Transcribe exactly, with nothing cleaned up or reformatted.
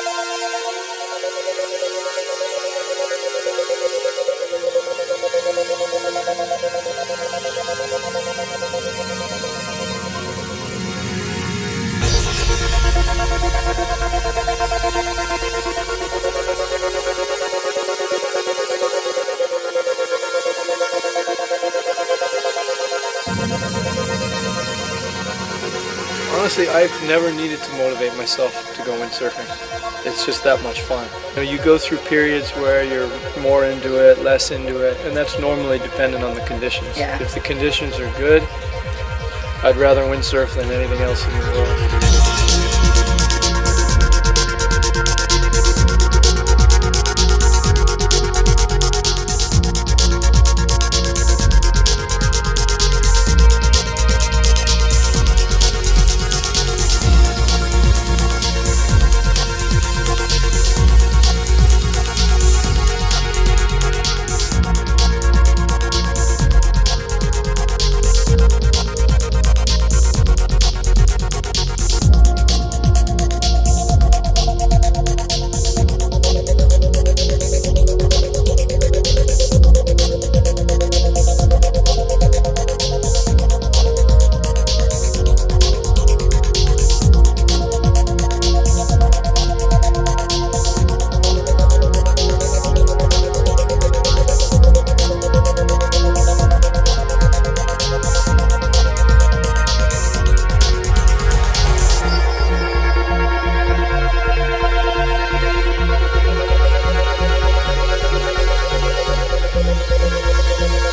Honestly, I've never needed to motivate myself to go windsurfing. It's just that much fun. You know, you go through periods where you're more into it, less into it, and that's normally dependent on the conditions. Yeah. If the conditions are good, I'd rather windsurf than anything else in the world. We'll be right back.